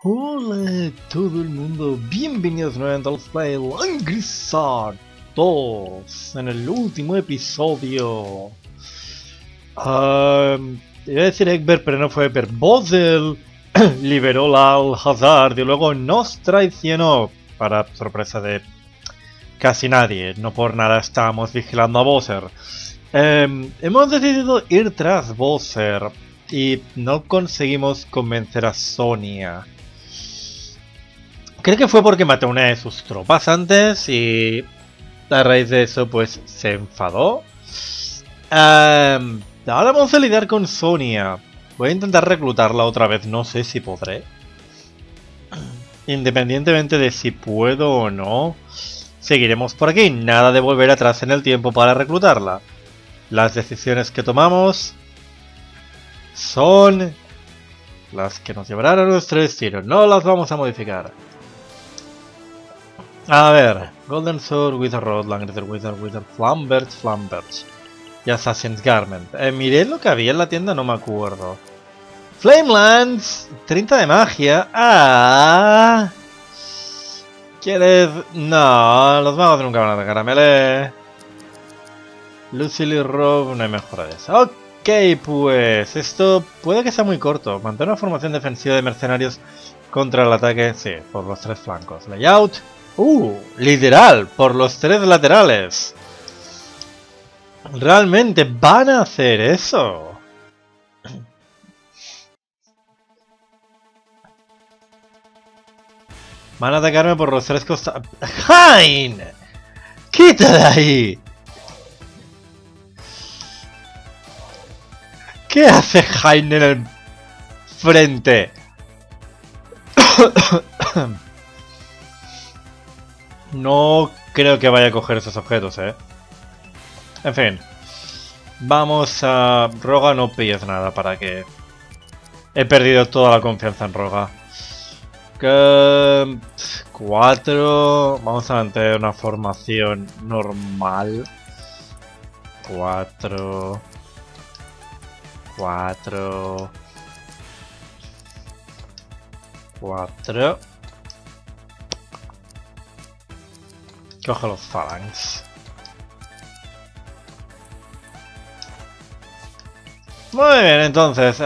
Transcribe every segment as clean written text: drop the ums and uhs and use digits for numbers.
Hola todo el mundo, bienvenidos nuevamente a Let's Play Langrisar 2 en el último episodio. Iba a decir Egbert, pero no fue Egbert. Bosel liberó la Alhazard y luego nos traicionó, para sorpresa de casi nadie. No por nada estábamos vigilando a Bowser. Hemos decidido ir tras Bowser y no conseguimos convencer a Sonia. Creo que fue porque mató una de sus tropas antes y a raíz de eso pues se enfadó. Ahora vamos a lidiar con Sonia. Voy a intentar reclutarla otra vez, no sé si podré. Independientemente de si puedo o no, seguiremos por aquí. Nada de volver atrás en el tiempo para reclutarla. Las decisiones que tomamos son las que nos llevarán a nuestro destino. No las vamos a modificar. A ver, Golden Sword, Wither Rod, Langrisser, Wither, Flamberge y Assassin's Garment. Miré lo que había en la tienda, no me acuerdo. Flamelands, 30 de magia. Ah, ¿quieres? No, los magos nunca van a atacar a melee. Lucille y Rob, no hay mejora de eso. Ok, pues esto puede que sea muy corto. Mantener una formación defensiva de mercenarios contra el ataque, sí, por los tres flancos. Layout. Literal, por los tres laterales. ¿Realmente van a hacer eso? Van a atacarme por los tres costados. ¡Hein! ¡Quita de ahí! ¿Qué hace Hein en el frente? No creo que vaya a coger esos objetos, En fin. Vamos a... Roga, no pilles nada para que... He perdido toda la confianza en Roga. 4... Vamos a mantener una formación normal. 4... 4... 4... Coge los phalanx. Muy bien, entonces.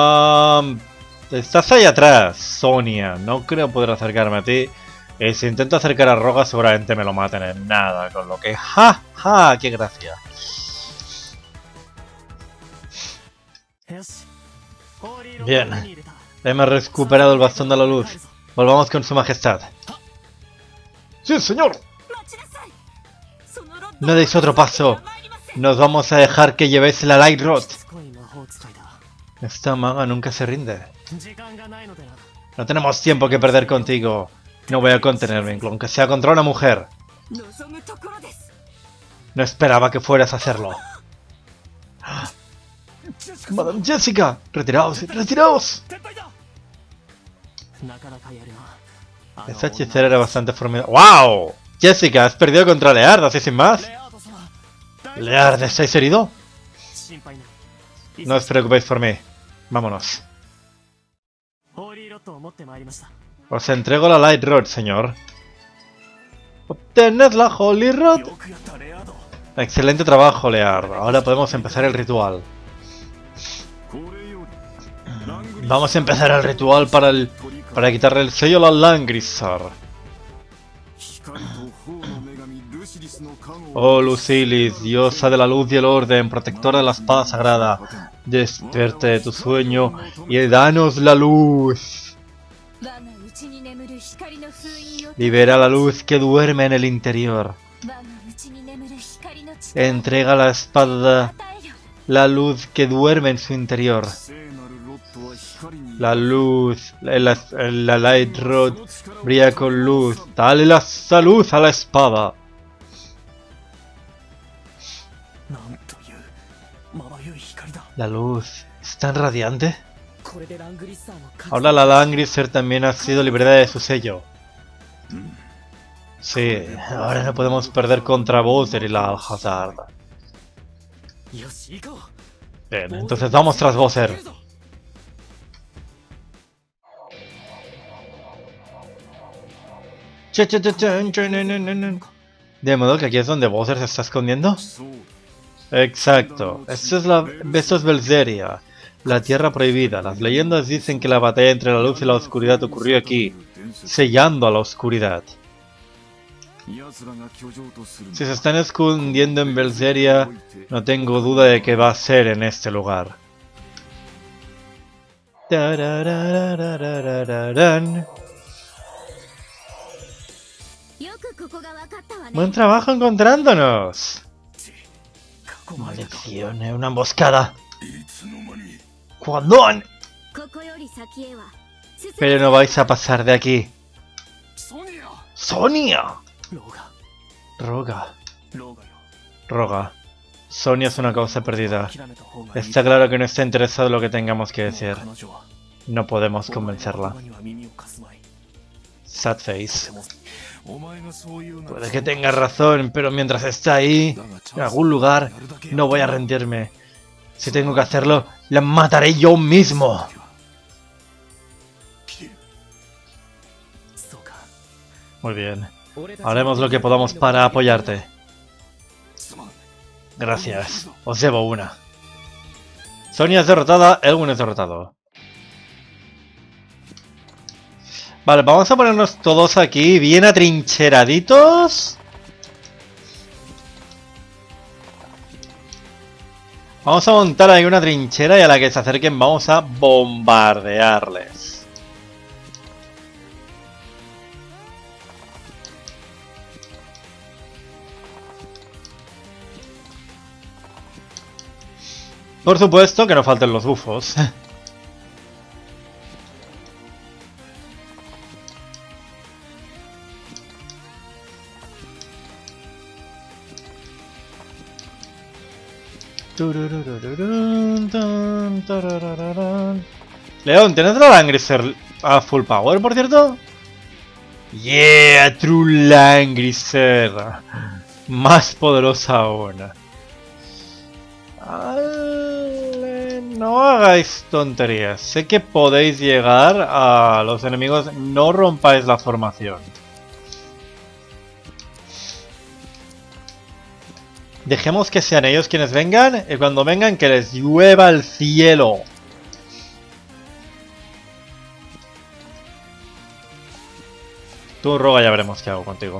Estás ahí atrás, Sonia. No creo poder acercarme a ti. Si intento acercar a Roga, seguramente me lo maten en nada. Con lo que. ¡Ja! ¡Ja! ¡Qué gracia! Bien. Hemos recuperado el bastón de la luz. Volvamos con su majestad. ¡Sí, señor! No deis otro paso. Nos vamos a dejar que llevéis la Light Rod. Esta maga nunca se rinde. No tenemos tiempo que perder contigo. No voy a contenerme, aunque sea contra una mujer. No esperaba que fueras a hacerlo. Madame Jessica, retiraos, retiraos. Esa hechicera era bastante formidable. ¡Wow! Jessica, has perdido contra Leard, así sin más. Leard, ¿estáis herido? No os preocupéis por mí. Vámonos. Os entrego la Light Rod, señor. Obtened la Holy Rod. Excelente trabajo, Leard. Ahora podemos empezar el ritual. Vamos a empezar el ritual para quitarle el sello a la Langrisar. Oh Lucilis, diosa de la luz y el orden, protectora de la espada sagrada, despierte de tu sueño y danos la luz. Libera la luz que duerme en el interior. Entrega la espada la luz que duerme en su interior. La luz, la Light Rod brilla con luz. Dale la salud a la espada. La luz es tan radiante. Ahora la Langrisser también ha sido liberada de su sello. Sí, ahora no podemos perder contra Bowser y la Alhazard. Bien, entonces vamos tras Bowser. De modo que aquí es donde Bowser se está escondiendo. Exacto. Esto es Belzeria, la tierra prohibida. Las leyendas dicen que la batalla entre la luz y la oscuridad ocurrió aquí, sellando a la oscuridad. Si se están escondiendo en Belzeria, no tengo duda de que va a ser en este lugar. Buen trabajo encontrándonos. Maldición, una emboscada. ¿Cuándo? Pero no vais a pasar de aquí. ¡Sonia! Roga. Sonia es una causa perdida. Está claro que no está interesado en lo que tengamos que decir. No podemos convencerla. Sad face. Puede que tengas razón, pero mientras está ahí, en algún lugar, no voy a rendirme. Si tengo que hacerlo, la mataré yo mismo. Muy bien. Haremos lo que podamos para apoyarte. Gracias. Os llevo una. Sonia es derrotada, Elwyn es derrotado. Vale, vamos a ponernos todos aquí bien atrincheraditos. Vamos a montar ahí una trinchera y a la que se acerquen vamos a bombardearles. Por supuesto que no falten los bufos. León, ¿tienes la Langrisser a full power, por cierto? Yeah, True Langrisser. Más poderosa aún. Vale, no hagáis tonterías. Sé que podéis llegar a los enemigos. No rompáis la formación. Dejemos que sean ellos quienes vengan, y cuando vengan que les llueva el cielo. Tú, Roga, ya veremos qué hago contigo.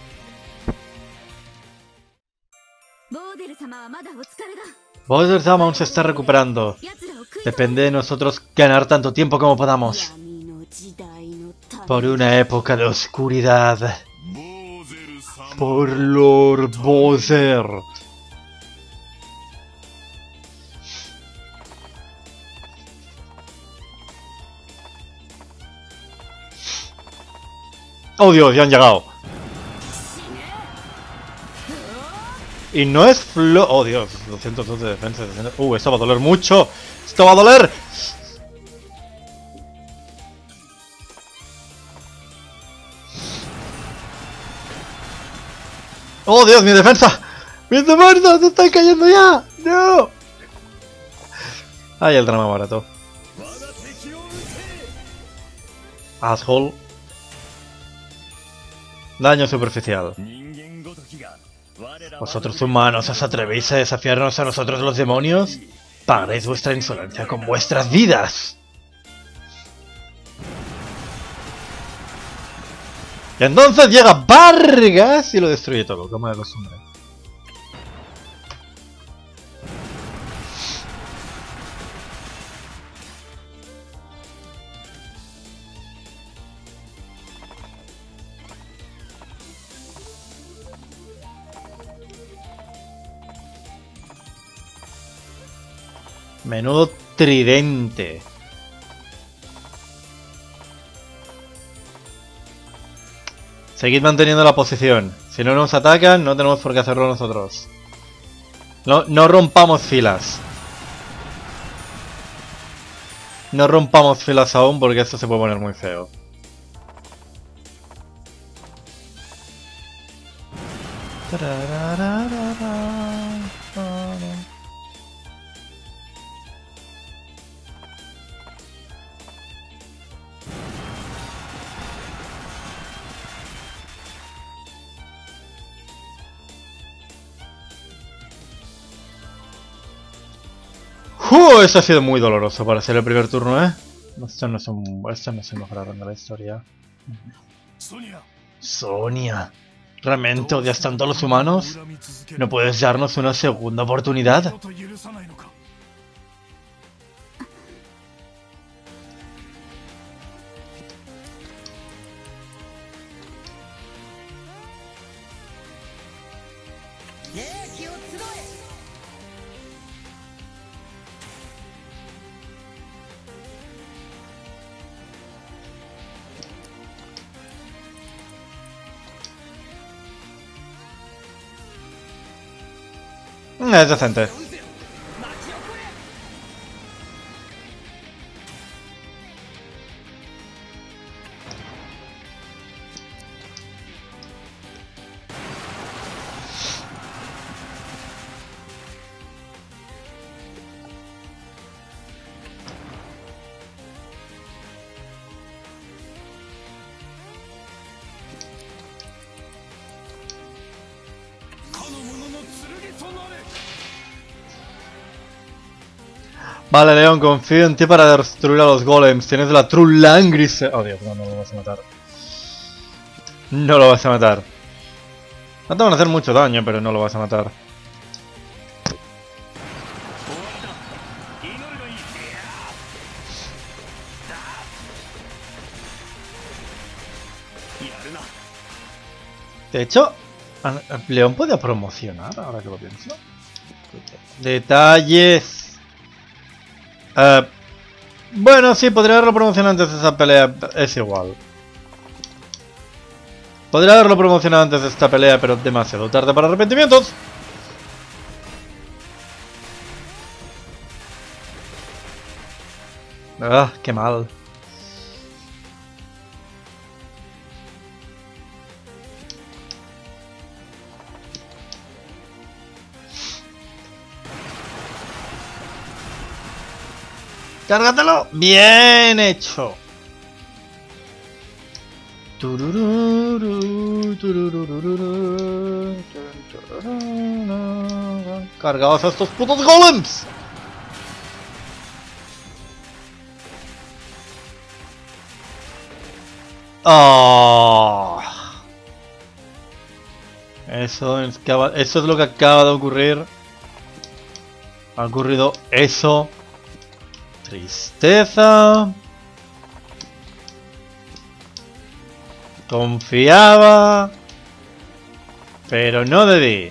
Bowser-sama aún se está recuperando. Depende de nosotros ganar tanto tiempo como podamos. Por una época de oscuridad. Por Lord Bowser. ¡Oh Dios! Ya han llegado. Y no es flo... ¡Oh Dios! 202 de defensa. Esto va a doler mucho. ¡Esto va a doler! ¡Oh Dios! ¡Mi defensa! ¡Mis defensas se están cayendo ya! ¡No! ¡Ay, el drama barato! Asshole. Daño superficial. ¿Vosotros humanos os atrevéis a desafiarnos a nosotros los demonios? Pagaréis vuestra insolencia con vuestras vidas. Y entonces llega Vargas y lo destruye todo, como de costumbre. Menudo tridente. Seguid manteniendo la posición. Si no nos atacan, no tenemos por qué hacerlo nosotros. No rompamos filas. No rompamos filas aún porque esto se puede poner muy feo. Eso ha sido muy doloroso para ser el primer turno, ¿eh? Esto no es el mejor arranque de la historia. Sonia, ¿realmente odias tanto a los humanos? ¿No puedes darnos una segunda oportunidad? Es decente. Vale, León, confío en ti para destruir a los golems. Tienes la True Langris. Oh, Dios, no lo vas a matar. No lo vas a matar. No te van a hacer mucho daño, pero no lo vas a matar. De hecho, León podía promocionar, ahora que lo pienso. Detalles. Bueno, sí, podría haberlo promocionado antes de esa pelea. Es igual. Podría haberlo promocionado antes de esta pelea, pero demasiado tarde para arrepentimientos. Ah, qué mal. ¡Cárgatelo! ¡Bien hecho! ¡Cargaos a estos putos golems! ¡Oh! Eso es lo que acaba de ocurrir. Ha ocurrido eso. Tristeza. Confiaba. Pero no debí.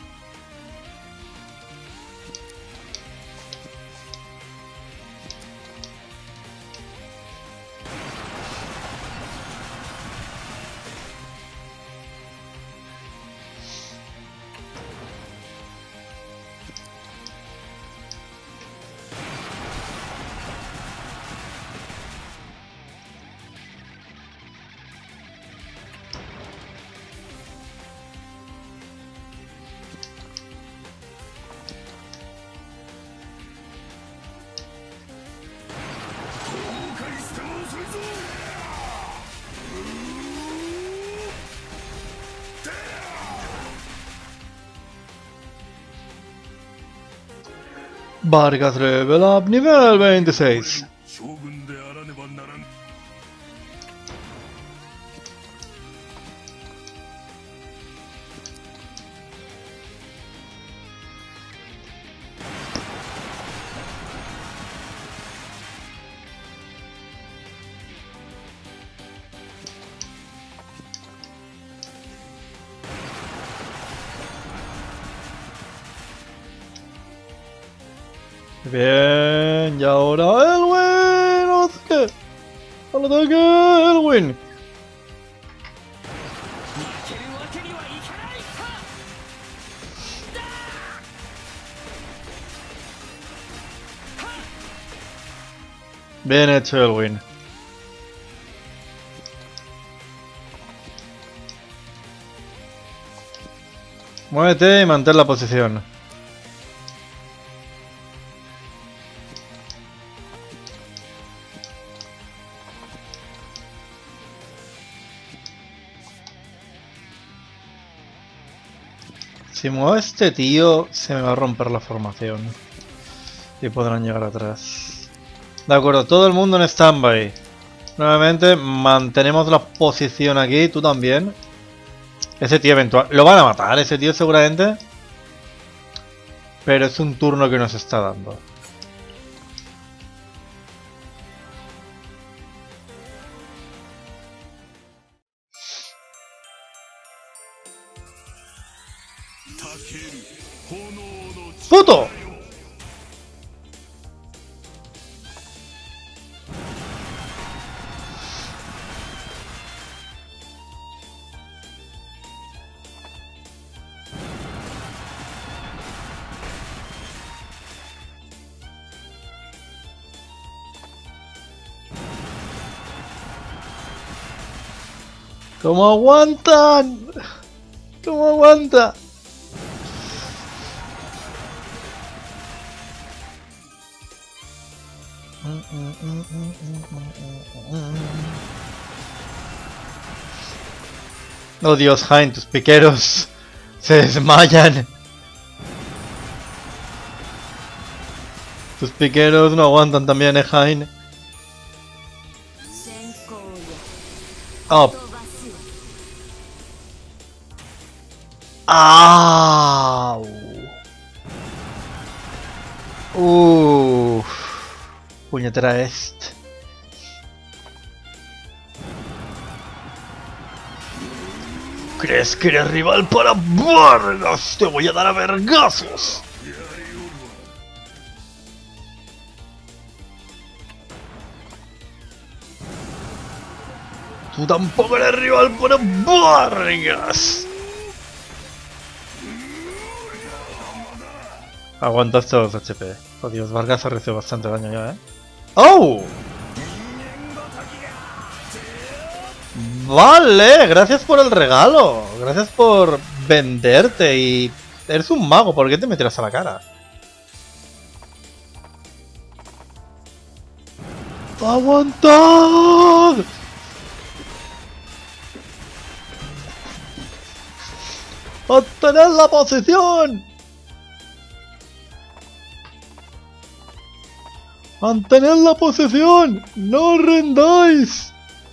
Vargas level up nivel 26. Bien, y ahora Elwin, al ataque, Elwin. Bien hecho, Elwin. Muévete y mantén la posición. Si muevo a este tío, se me va a romper la formación. y podrán llegar atrás. De acuerdo, todo el mundo en stand-by. Nuevamente mantenemos la posición aquí, tú también. Ese tío eventual... Lo van a matar, ese tío seguramente. Pero es un turno que nos está dando. ¡Puto! ¿Cómo aguantan? ¿Cómo aguanta? Oh Dios, Hein, tus piqueros se desmayan. Tus piqueros no aguantan también, Hein. Oh. ¡Au! Puñetera est. ¿Crees que eres rival para Vargas? Te voy a dar a vergazos. Tú tampoco eres rival para Vargas. Aguantas todos HP. Oh Dios, Vargas ha recibido bastante daño ya, ¡Oh! Vale, gracias por el regalo. Gracias por venderte y... Eres un mago, ¿por qué te meterás a la cara? ¡Aguantad! ¡Obtened la posición! ¡Mantened la posición! ¡No os rendáis!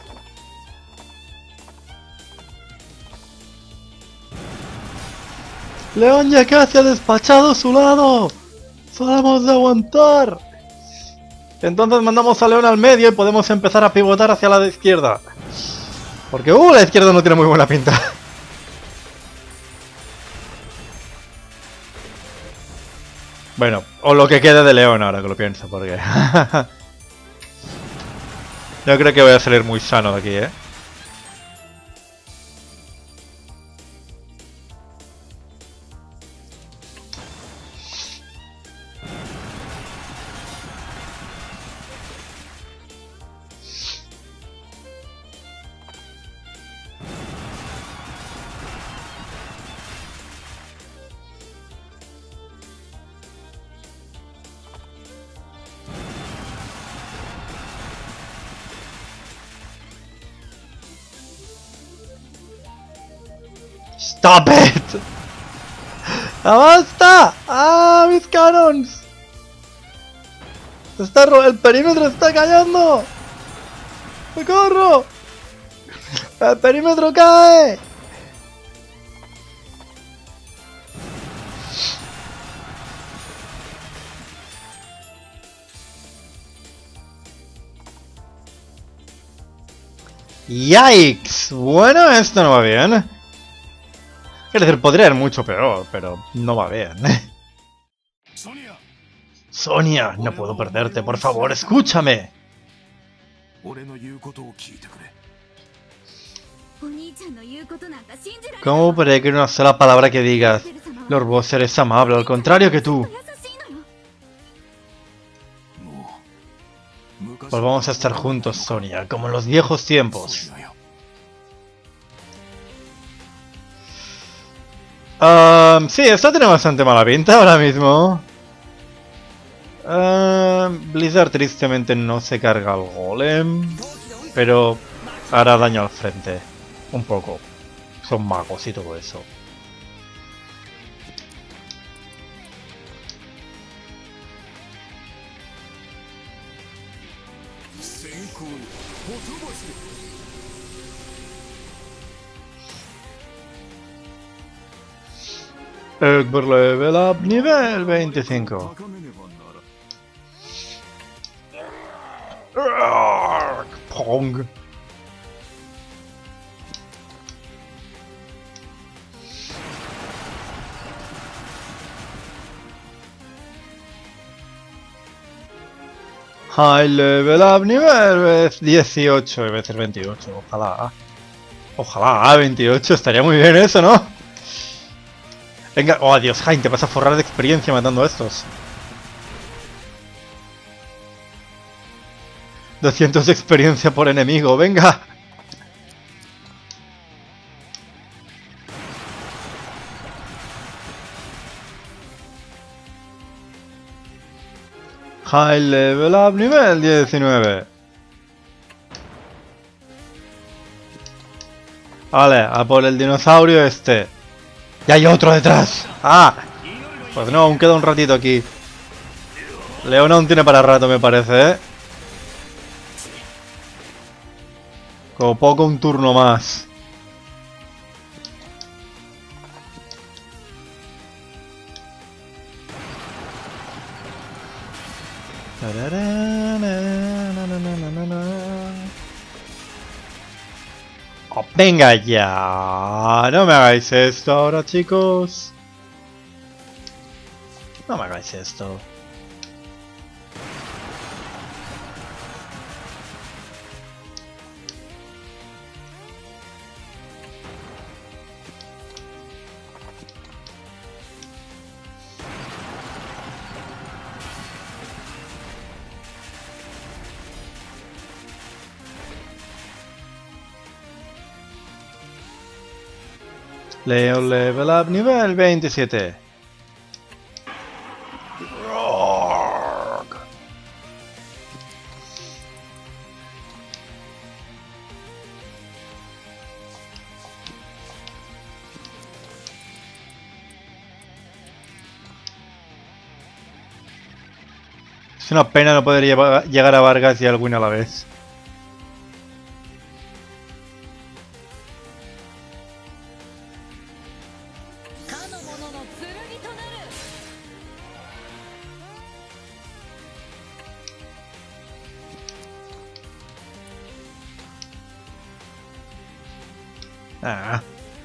León ya casi ha despachado a su lado. Solo hemos de aguantar. Entonces mandamos a León al medio y podemos empezar a pivotar hacia la izquierda. Porque la izquierda no tiene muy buena pinta. Bueno, o lo que quede de León ahora que lo pienso, porque... Yo creo que voy a salir muy sano de aquí, ¡Stop it! ¡Basta! ¡Ah, mis canons! El perímetro está cayendo. ¡Socorro! ¡El perímetro cae! ¡Yikes! Bueno, esto no va bien. Es decir, podría ir mucho peor, pero no va bien. Sonia, no puedo perderte, por favor, escúchame. ¿Cómo puede que una sola palabra que digas? Lord Bowser es amable, al contrario que tú. Volvamos a estar juntos, Sonia, como en los viejos tiempos. Sí, esto tiene bastante mala pinta ahora mismo. Blizzard tristemente no se carga al golem, pero hará daño al frente. Un poco. Son magos y todo eso. Egbert level up nivel 25. Pong. High level up nivel 18, debe ser 28, ojalá. Ojalá, 28, estaría muy bien eso, ¿no? Venga, oh Dios, Jaime, te vas a forrar de experiencia matando a estos. 200 de experiencia por enemigo, venga. High level up nivel 19. Vale, a por el dinosaurio este. ¡Y hay otro detrás! ¡Ah! Pues no, aún queda un ratito aquí. León aún tiene para rato, me parece, ¿eh? Como poco un turno más. Oh, venga ya. No me hagáis esto ahora, chicos. No me hagáis esto. Leo level up nivel 27. Es una pena no poder llegar a Vargas y Alwyn a la vez. Ah.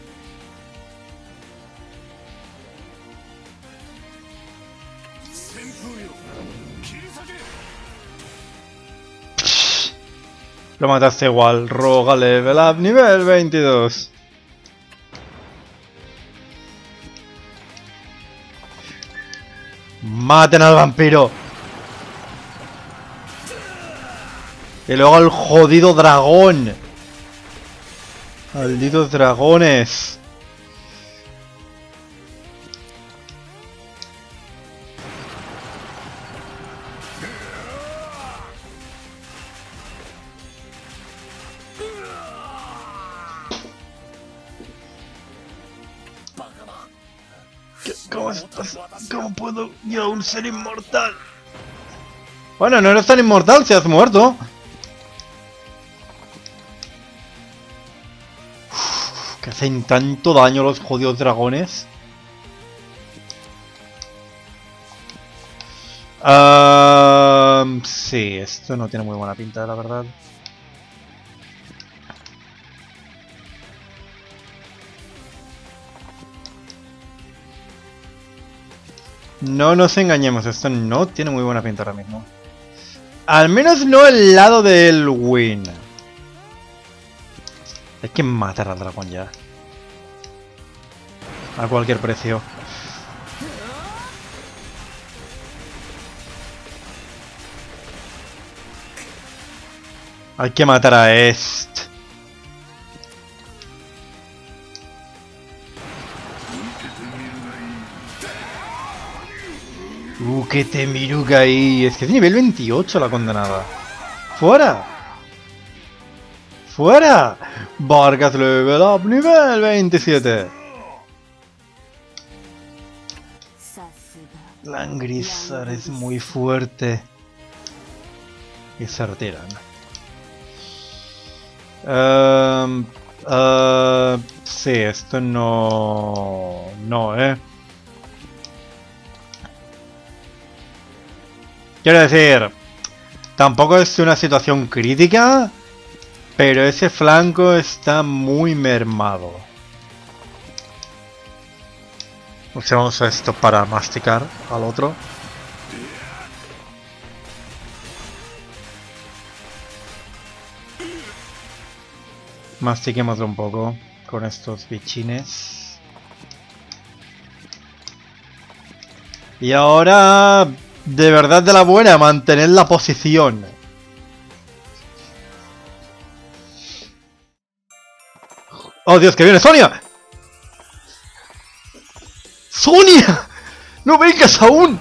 Lo mataste igual. Roga level up nivel 22. Maten al vampiro. Y luego al jodido dragón. Malditos dragones. ¿Cómo puedo yo aún ser inmortal? Bueno, no eres tan inmortal si has muerto. Que hacen tanto daño los jodidos dragones. Sí, esto no tiene muy buena pinta, la verdad. No nos engañemos, esto no tiene muy buena pinta ahora mismo. Al menos no el lado del win. Hay que matar al dragón ya. A cualquier precio. Hay que matar a este. Que te miruga ahí. Es que es nivel 28 la condenada. ¡Fuera! ¡Fuera! Vargas level up nivel 27. Langrisar es muy fuerte. Y se retiran. Ehm, sí, esto no... No, Quiero decir, tampoco es una situación crítica, pero ese flanco está muy mermado. Usemos esto para masticar al otro. Mastiquémoslo un poco con estos bichines. Y ahora, de verdad de la buena, mantener la posición. ¡Oh, Dios, que viene Sonia! ¡Sonia! ¡No vengas aún!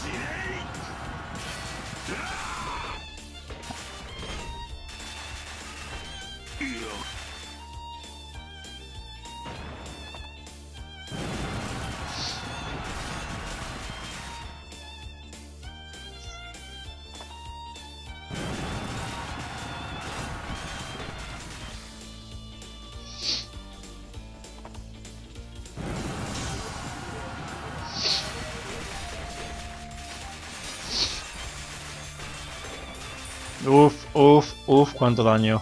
Uf, cuánto daño.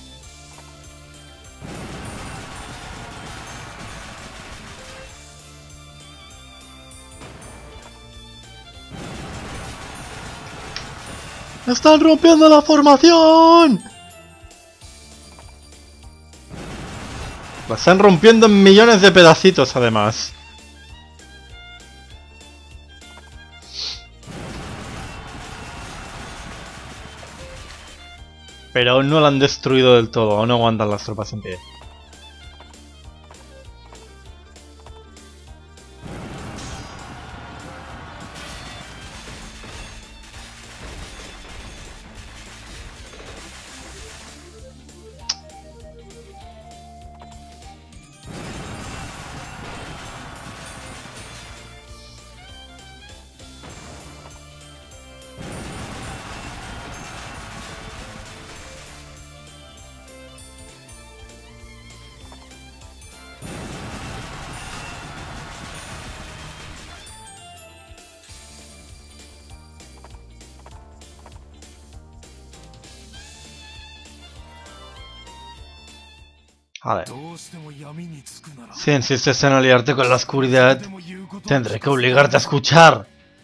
¡Están rompiendo la formación! La están rompiendo en millones de pedacitos, además. Pero aún no la han destruido del todo, aún no aguantan las tropas en pie. Vale. Si insistes en aliarte con la oscuridad, tendré que obligarte a escuchar.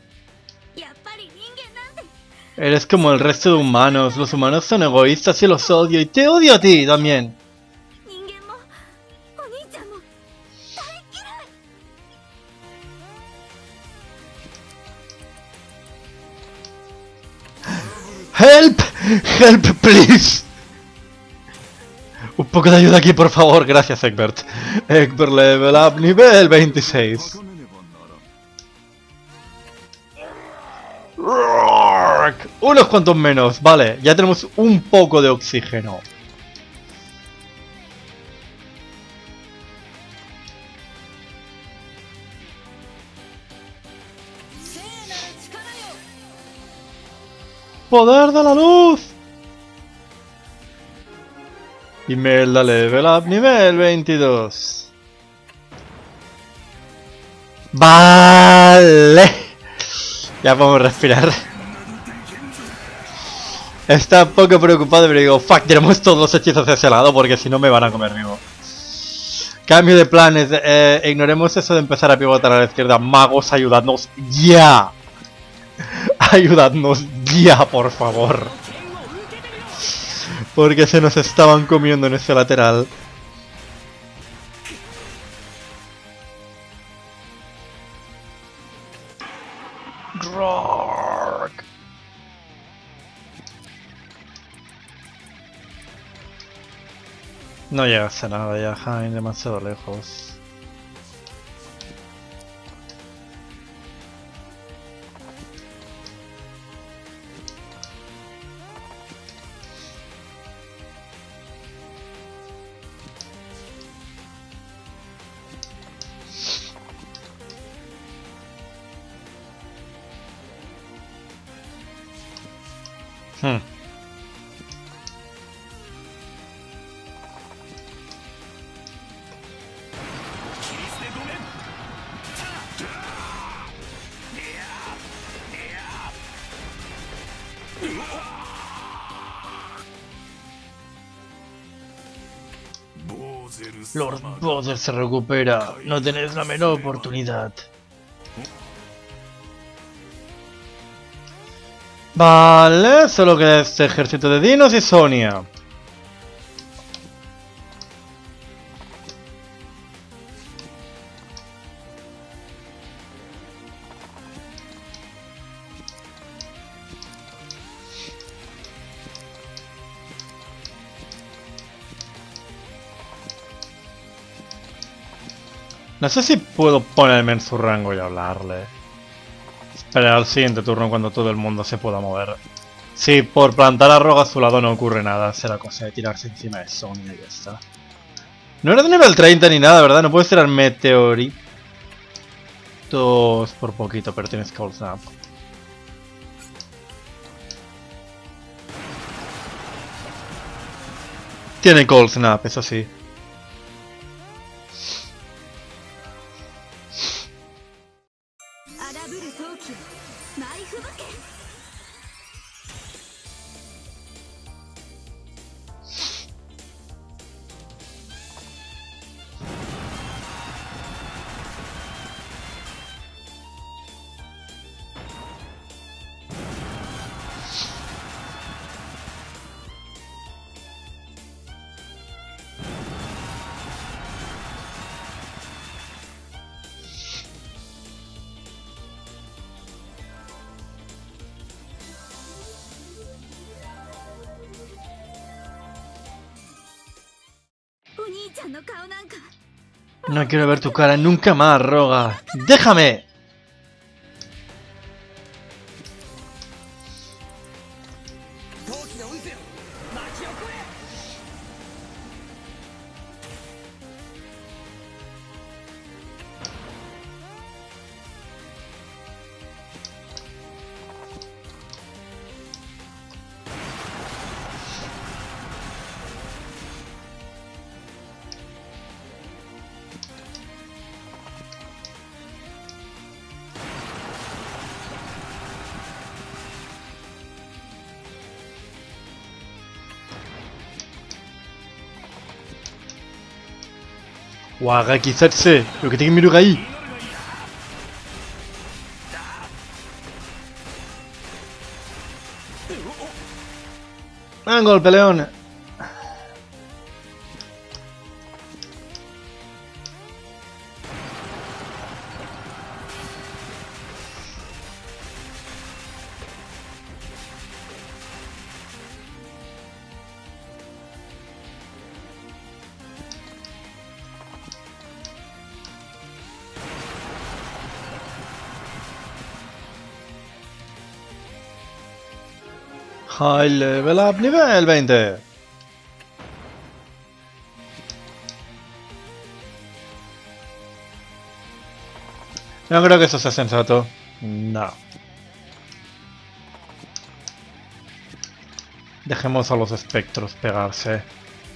Eres como el resto de humanos. Los humanos son egoístas y los odio. Y te odio a ti también. ¡Help! ¡Help, please! Un poco de ayuda aquí, por favor. Gracias, Egbert. Egbert level up, nivel 26. Unos cuantos menos. Vale, ya tenemos un poco de oxígeno. ¡Poder de la luz! Imelda level up, nivel 22. Vale. Ya podemos respirar. Está un poco preocupado, pero digo, fuck, tenemos todos los hechizos de ese lado porque si no me van a comer vivo. Cambio de planes. Ignoremos eso de empezar a pivotar a la izquierda. Magos, ayudadnos ya. Ayudadnos ya, por favor. Porque se nos estaban comiendo en ese lateral. Rock. No llegas a nada ya, Jaime, demasiado lejos. Lord Bozel se recupera. No tenéis la menor oportunidad. Vale, solo queda este ejército de dinos y Sonia. No sé si puedo ponerme en su rango y hablarle. Esperar al siguiente turno cuando todo el mundo se pueda mover. Si por plantar a Rogue a su lado no ocurre nada, será cosa de tirarse encima de Sonia y ya está. No era de nivel 30 ni nada, ¿verdad? No puedes tirar meteoritos por poquito, pero tienes Cold Snap. Tiene Cold Snap, eso sí. No quiero ver tu cara nunca más, Roga. ¡Déjame! Wagaki Satse, lo que tiene Miruga ahí. Golpe león. High level up nivel 20. No creo que eso sea sensato. No. Dejemos a los espectros pegarse.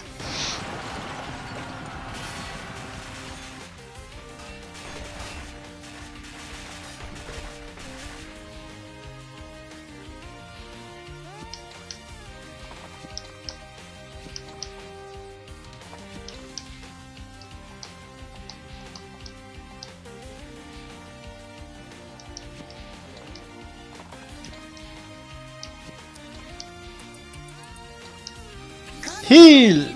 Heal.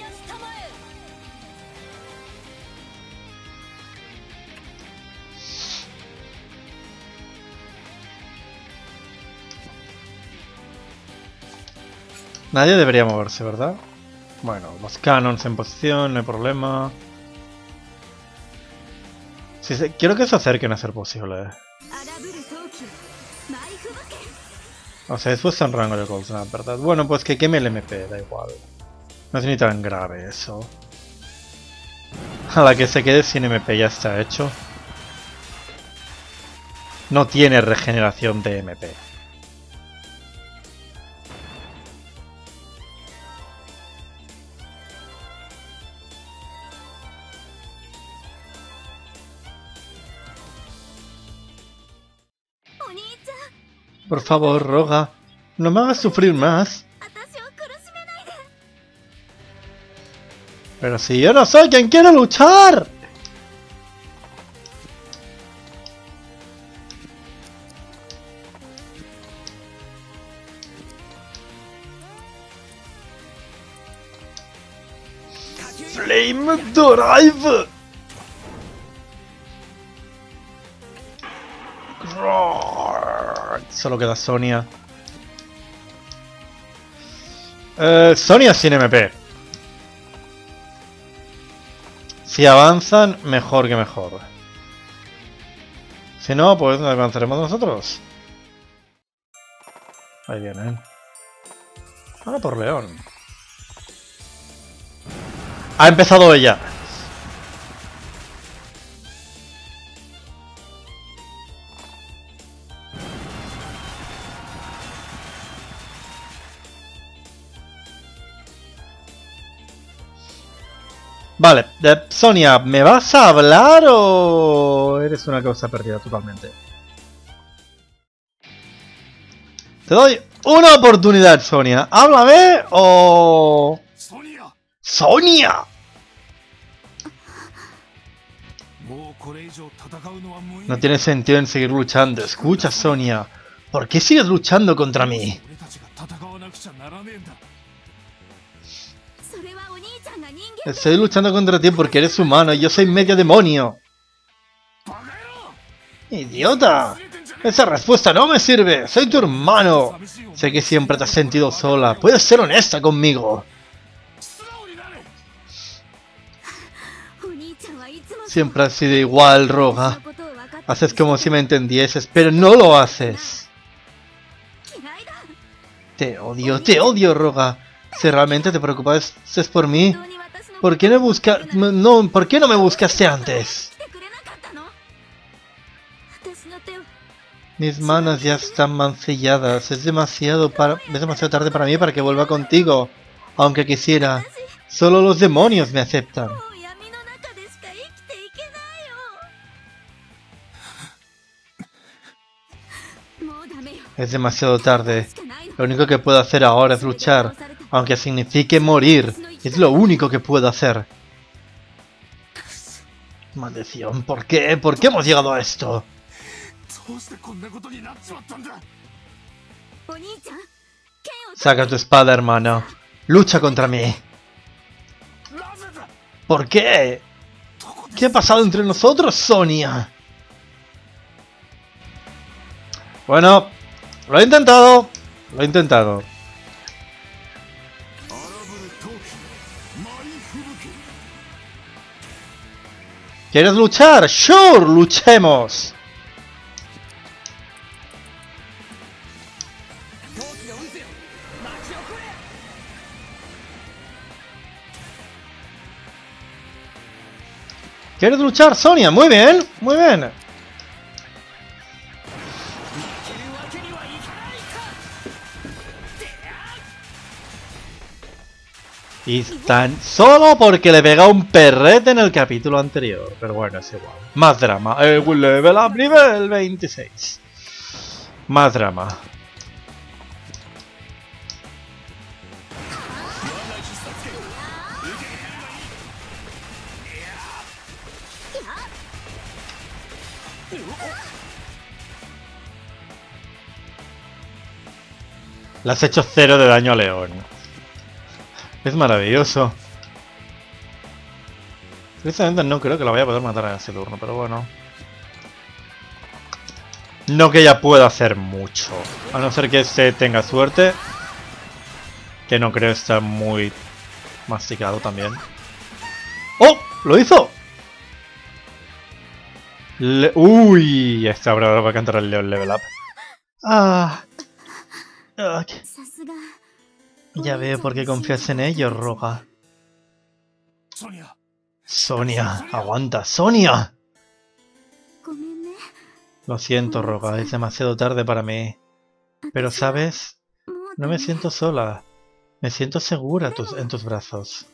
Nadie debería moverse, ¿verdad? Bueno, los cannons en posición, no hay problema. Sí, sí, quiero que se acerquen a ser posible. O sea, es puesto en rango de Cold Snap, ¿verdad? Bueno, pues que queme el MP, da igual. No es ni tan grave eso. A la que se quede sin MP ya está hecho. No tiene regeneración de MP. Por favor, Roga, no me hagas sufrir más. Pero si yo no soy quien quiere luchar. Flame Drive. Solo queda Sonia. Sonia sin MP. Si avanzan, mejor que mejor. Si no, pues avanzaremos nosotros. Ahí vienen. Ahora por León. Ha empezado ella. Vale, Sonia, ¿me vas a hablar o eres una cosa perdida totalmente? Te doy una oportunidad, Sonia. Háblame o... ¡Sonia! No tiene sentido en seguir luchando. Escucha, Sonia. ¿Por qué sigues luchando contra mí? Estoy luchando contra ti porque eres humano y yo soy medio demonio. ¡Idiota! Esa respuesta no me sirve. Soy tu hermano. Sé que siempre te has sentido sola. Puedes ser honesta conmigo. Siempre has sido igual, Roga. Haces como si me entendieses, pero no lo haces. Te odio, Roga. Si realmente te preocupas por mí, ¿por qué ¿por qué no me buscaste antes? Mis manos ya están mancilladas. Es demasiado tarde para mí para que vuelva contigo. Aunque quisiera. Solo los demonios me aceptan. Es demasiado tarde. Lo único que puedo hacer ahora es luchar. Aunque signifique morir. Es lo único que puedo hacer. Maldición, ¿por qué? ¿Por qué hemos llegado a esto? Saca tu espada, hermano. Lucha contra mí. ¿Por qué? ¿Qué ha pasado entre nosotros, Sonia? Bueno, lo he intentado. Lo he intentado. ¿Quieres luchar? ¡Sure! ¡Luchemos! ¿Quieres luchar, Sonia? Muy bien, muy bien. Y tan solo porque le pega un perrete en el capítulo anterior. Pero bueno, es igual. Más drama. Level up nivel 26. Más drama. Le has hecho 0 de daño a León. Es maravilloso. Precisamente no creo que la vaya a poder matar en ese turno, pero bueno. No que ella pueda hacer mucho. A no ser que se tenga suerte. Que no creo estar muy masticado también. ¡Oh! ¡Lo hizo! ¡Uy! Esta ahora va a cantar el level up. ¡Ah! Ya veo por qué confías en ellos, Roga. Sonia, aguanta, Sonia. Lo siento, Roga, es demasiado tarde para mí. Pero, ¿sabes? No me siento sola. Me siento segura en tus brazos.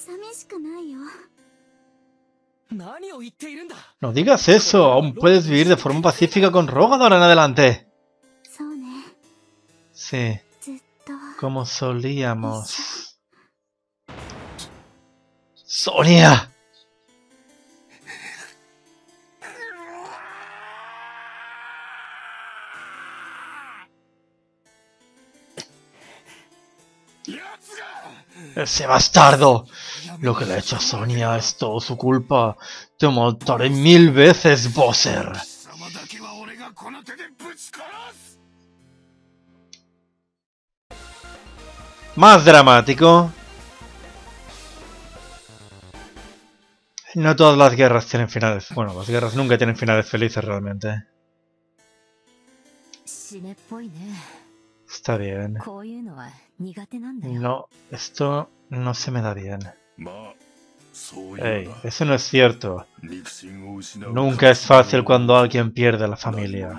No digas eso, aún puedes vivir de forma pacífica con Roga de ahora en adelante. Sí. Como solíamos. ¡Sonia! ¡Ese bastardo! Lo que le ha hecho a Sonia es todo su culpa. Te mataré 1000 veces, Bowser. Más dramático. No todas las guerras tienen finales. Bueno, las guerras nunca tienen finales felices realmente. Está bien. No, esto no se me da bien. Ey, eso no es cierto. Nunca es fácil cuando alguien pierde a la familia.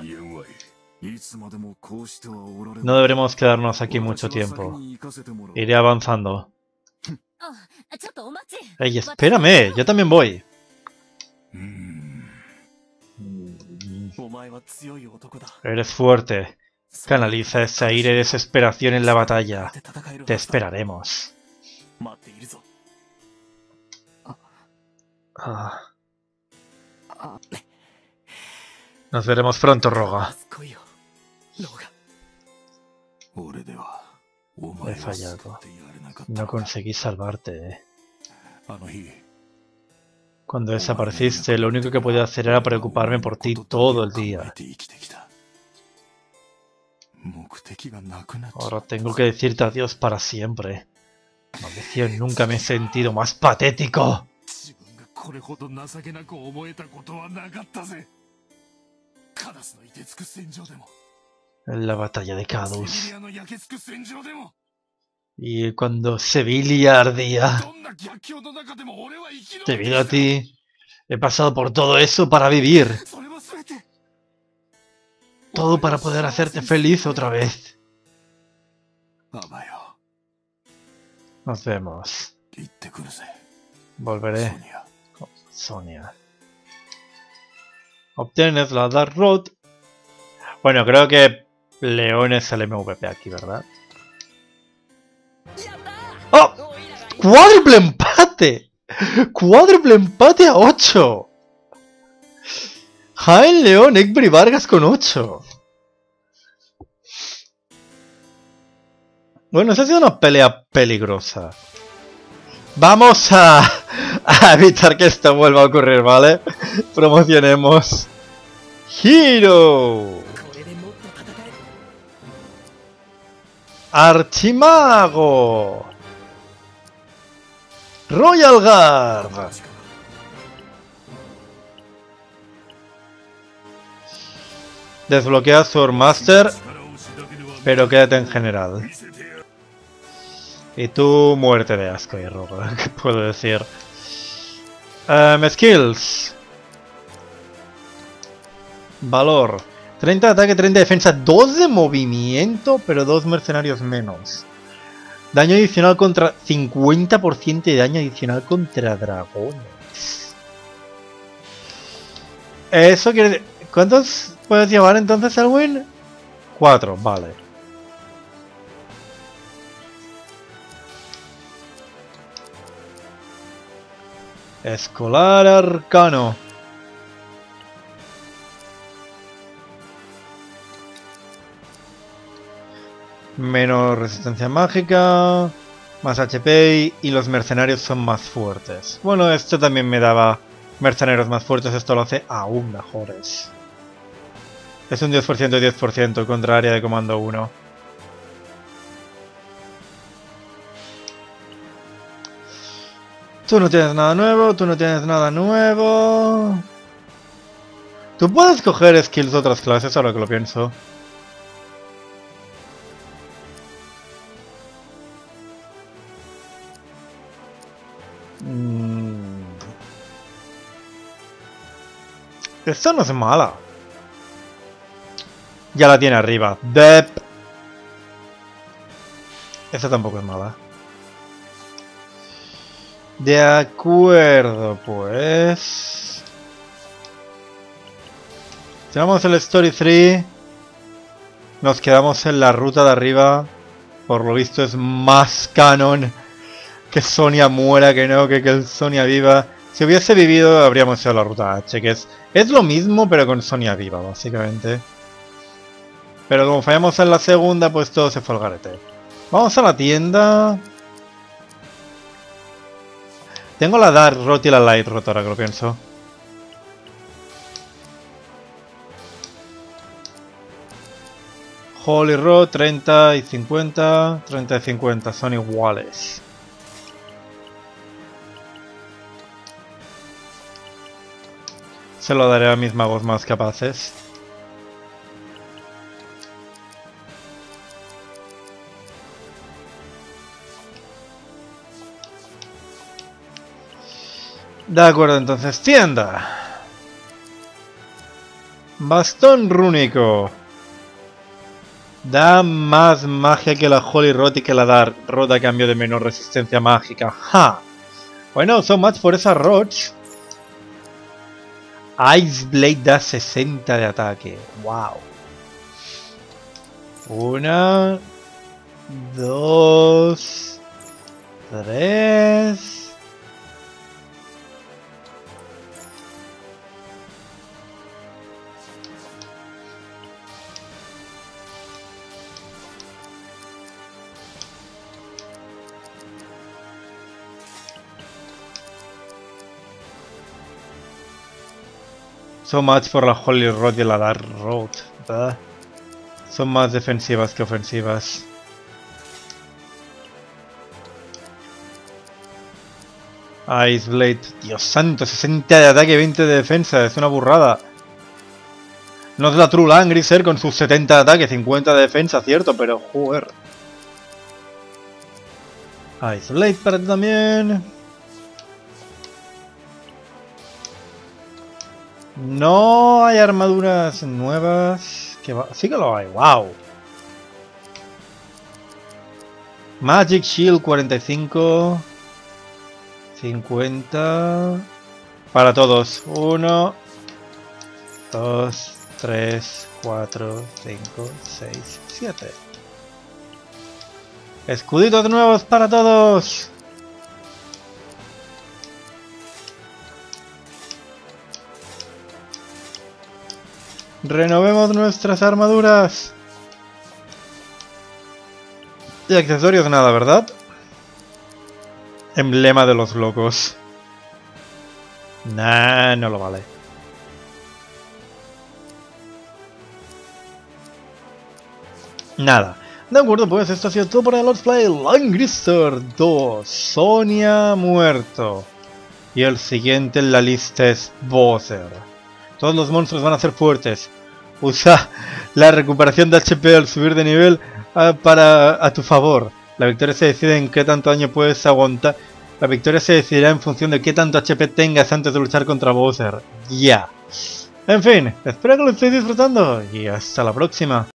No deberemos quedarnos aquí mucho tiempo. Iré avanzando. Ey, espérame, yo también voy. Eres fuerte. Canaliza ese aire de desesperación en la batalla. Te esperaremos. Nos veremos pronto, Roga. He fallado. No conseguí salvarte. Cuando desapareciste, lo único que podía hacer era preocuparme por ti todo el día. Ahora tengo que decirte adiós para siempre. Maldición, nunca me he sentido más patético. En la batalla de Cadus. Y cuando Sevilla ardía. Debido a ti, he pasado por todo eso para vivir. Todo para poder hacerte feliz otra vez. Nos vemos. Volveré. Sonia. Obtienes la Dark Road. Bueno, creo que León es el MVP aquí, ¿verdad? ¡Oh! ¡Cuádruple empate! ¡Cuádruple empate a 8! Jaén León, Ekbury Vargas con 8. Bueno, esa ha sido una pelea peligrosa. Vamos a evitar que esto vuelva a ocurrir, ¿vale? Promocionemos. Hero. Archimago. Royal Guard. Desbloquea Swordmaster, pero quédate en general. Y tú muerte de asco y robo, ¿qué puedo decir? Skills. Valor. 30 de ataque, 30 de defensa, 2 de movimiento, pero 2 mercenarios menos. Daño adicional contra... 50% de daño adicional contra dragones. Eso quiere decir... ¿Cuántos puedes llevar entonces, Elwin? 4, vale. Escolar arcano. Menos resistencia mágica, más HP y los mercenarios son más fuertes. Bueno, esto también me daba mercenarios más fuertes, esto lo hace aún mejores. Es un 10% y 10% contra área de comando 1. Tú no tienes nada nuevo, tú no tienes nada nuevo. Tú puedes coger skills de otras clases, ahora que lo pienso. Esta no es mala. Ya la tiene arriba. Dep. Esta tampoco es mala. De acuerdo, pues... Tenemos el Story 3. Nos quedamos en la ruta de arriba. Por lo visto es más canon Que Sonia muera, que no, que el Sonia viva. Si hubiese vivido, habríamos hecho la ruta H, que es lo mismo, pero con Sonia viva, básicamente. Pero como fallamos en la segunda, pues todo se fue al garete. Vamos a la tienda. Tengo la Dark Rot y la Light Rot ahora que lo pienso. Holy Rot 30 y 50. 30 y 50 son iguales. Se lo daré a mis magos más capaces. De acuerdo, entonces tienda. Bastón rúnico. Da más magia que la Holy Rot y que la Dark Rot a cambio de menor resistencia mágica. ¡Ja! Bueno, so much por esas rots. Ice Blade da 60 de ataque. ¡Wow! 1, 2, 3. So much por la Holy Rod y la Dark Rod, ¿verdad? Son más defensivas que ofensivas. Ice Blade, Dios santo, 60 de ataque, 20 de defensa, es una burrada. No es la True Langrisser con sus 70 de ataque, 50 de defensa, cierto, pero joder. Ice Blade para ti también. No hay armaduras nuevas. Sí que lo hay, wow. Magic Shield 45. 50. Para todos. 1, 2, 3, 4, 5, 6, 7. Escuditos nuevos para todos. Renovemos nuestras armaduras. Y accesorios nada, ¿verdad? Emblema de los locos. Nah, no lo vale. Nada. De acuerdo, pues esto ha sido todo por el Let's Play Langrisser 2. Sonia muerto. Y el siguiente en la lista es Bowser. Todos los monstruos van a ser fuertes. Usa la recuperación de HP al subir de nivel a tu favor. La victoria se decide en qué tanto daño puedes aguantar. La victoria se decidirá en función de qué tanto HP tengas antes de luchar contra Bowser. Ya. En fin, espero que lo estéis disfrutando y hasta la próxima.